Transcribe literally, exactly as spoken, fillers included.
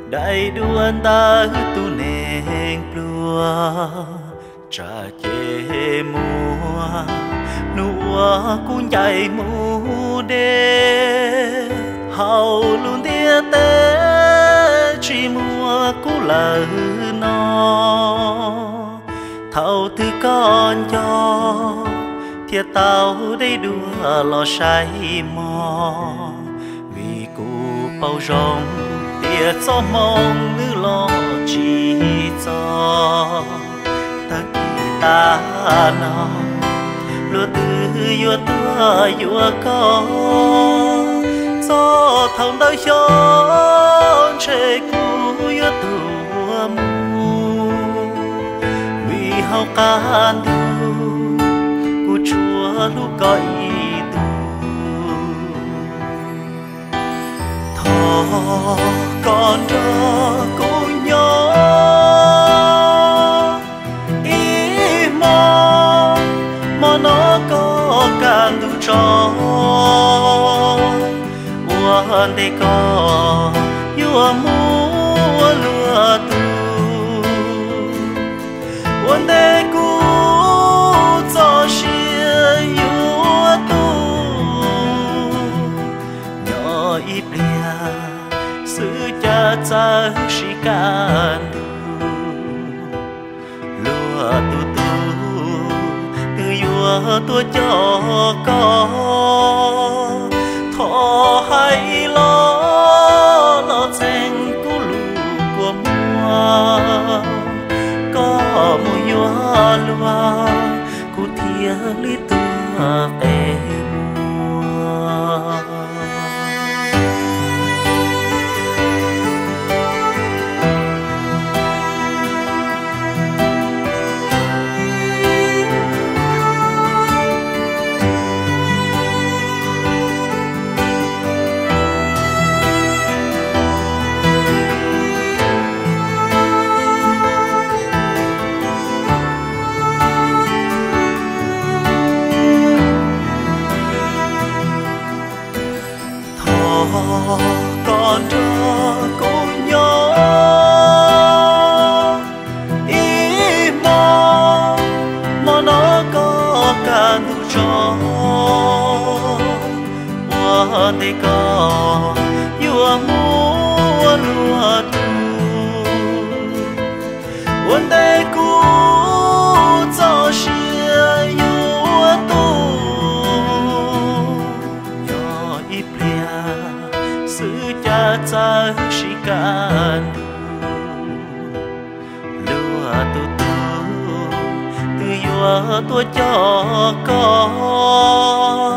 đại đuôn ta tu nền plua trả chê mua nua cũng chạy mu đê hầu luôn tia tế chỉ mua cú lờ nó thầu thứ con cho thiệt tao đây đua lo say mò vì cụ bao rong tiệt gió mong nữ lo chỉ cho ta kỳ ta nó lúa từ vua tua vua có gió thòng đôi gió trời cũ vua tua mù vì hao can thu của chúa lúc coi con đó cũng nhớ ý mong mà nó có càng đủ cho buồn để có vua mua lúa tu buồn để cũ cho xia vua tu nhỏ ít bia sự cha cha sĩ can lúa tu tu từ vua tua cho có thọ hay lo lo chen cú lù của mua có mùi vua lúa cú thia lý tua em con đó cũng nhớ ý mong mà nó có cả đủ cho buồn để có vua mua lúa tu buồn để cũ cho xia vua tu nhỏ ít bia sự cha cha sĩ can lúa tu tu từ vua tua cho có